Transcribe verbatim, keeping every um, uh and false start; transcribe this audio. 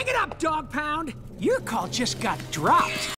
Pick it up, Dogpound! Your call just got dropped.